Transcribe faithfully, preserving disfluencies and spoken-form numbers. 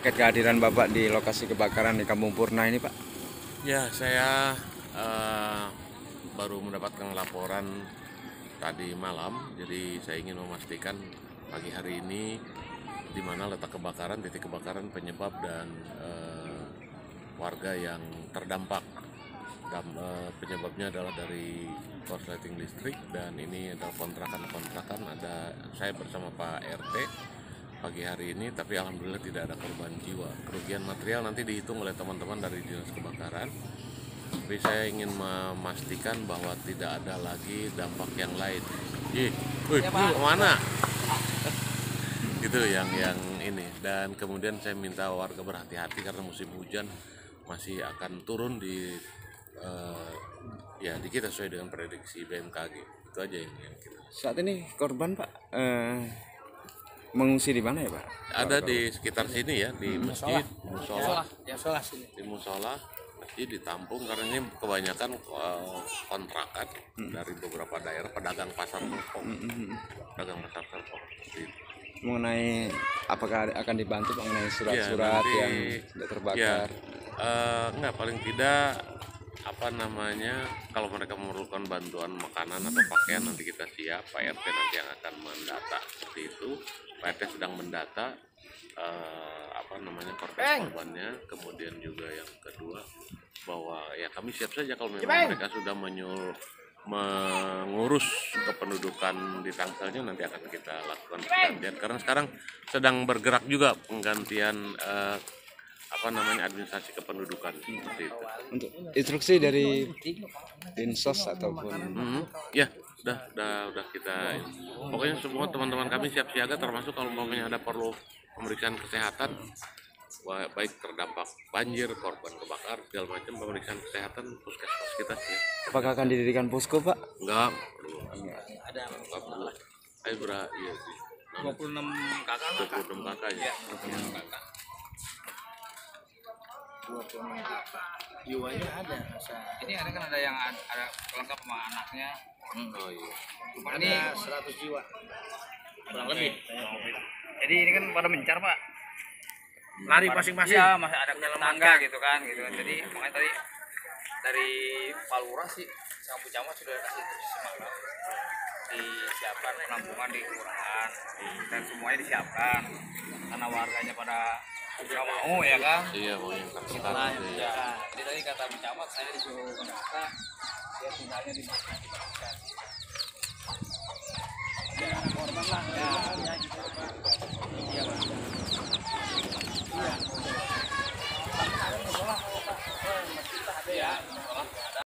terkait kehadiran Bapak di lokasi kebakaran di Kampung Purna ini, Pak? Ya, saya uh, baru mendapatkan laporan tadi malam, jadi saya ingin memastikan pagi hari ini di mana letak kebakaran, titik kebakaran, penyebab dan uh, warga yang terdampak. Dan, uh, penyebabnya adalah dari korsleting listrik dan ini adalah kontrakan-kontrakan. Ada saya bersama Pak R T pagi hari ini, tapi alhamdulillah tidak ada korban jiwa. Kerugian material nanti dihitung oleh teman-teman dari dinas kebakaran. Tapi saya ingin memastikan bahwa tidak ada lagi dampak yang lain. Ih, wih, mana? Gitu yang yang ini. Dan kemudian saya minta warga berhati-hati karena musim hujan masih akan turun di uh, ya di kita sesuai dengan prediksi B M K G. Itu aja yang, yang kita. Saat ini korban, Pak, uh, mengungsi di mana ya, Pak? Ada di sekitar sini ya, di Hmm. masjid, musola, Ya, musola sini. di musola, masjid ditampung karena ini kebanyakan uh, kontrakan Hmm. dari beberapa daerah, pedagang pasar Serpong, Hmm. pedagang pasar Serpong. Seperti itu. Mengenai apakah akan dibantu mengenai surat-surat Ya, nanti, yang sudah terbakar? Ya, uh, enggak, paling tidak apa namanya, kalau mereka memerlukan bantuan makanan atau pakaian nanti kita siap. Pak R T nanti yang akan mendata seperti itu. Pak R T sedang mendata uh, apa namanya korban-korbannya. Kemudian juga yang kedua bahwa ya kami siap saja kalau memang mereka sudah menyuruh mengurus kependudukan di Tangselnya, nanti akan kita lakukan penggantian karena sekarang sedang bergerak juga penggantian uh, apa namanya administrasi kependudukan seperti itu. Untuk instruksi dari Dinsos ataupun Mm-hmm. Ya, udah, udah, udah kita. Pokoknya semua teman-teman kami siap siaga, termasuk kalau umpamanya ada perlu pemeriksaan kesehatan, baik terdampak banjir, korban kebakar, segala macam pemeriksaan kesehatan puskesmas kita sih. apakah akan didirikan posko, Pak? Enggak, Enggak. Ada enggak perlu. Ayo berapa? Iya sih. dua puluh enam kakak. dua puluh enam kakak ya. dua puluh enam kakak. dua puluh enam kakak. Jiwanya ada. Masa. Ini ada kan ada yang ada, ada lengkap sama anaknya. Oh iya. Ini seratus jiwa. Kurang lebih. Jadi ini kan pada mencar, Pak. Lari masing-masing. Iya, masih ada dalam tangga gitu kan, gitu. Jadi makanya tadi dari Pak Lurah sih sama Bu Camat sudah kasih semangat disiapkan penampungan di kelurahan dan semuanya disiapkan karena warganya pada nggak mau ya kan. Iya, mau yang Itulah tersekat yang gitu ya. ya. Jadi tadi kata Bu Camat saya disuruh mendata dia tinggalnya di mana. Ya, korban lah ya, ya gitu. Iya, Pak. Iya. Ada musola, Pak. Oh, masjid ada ya.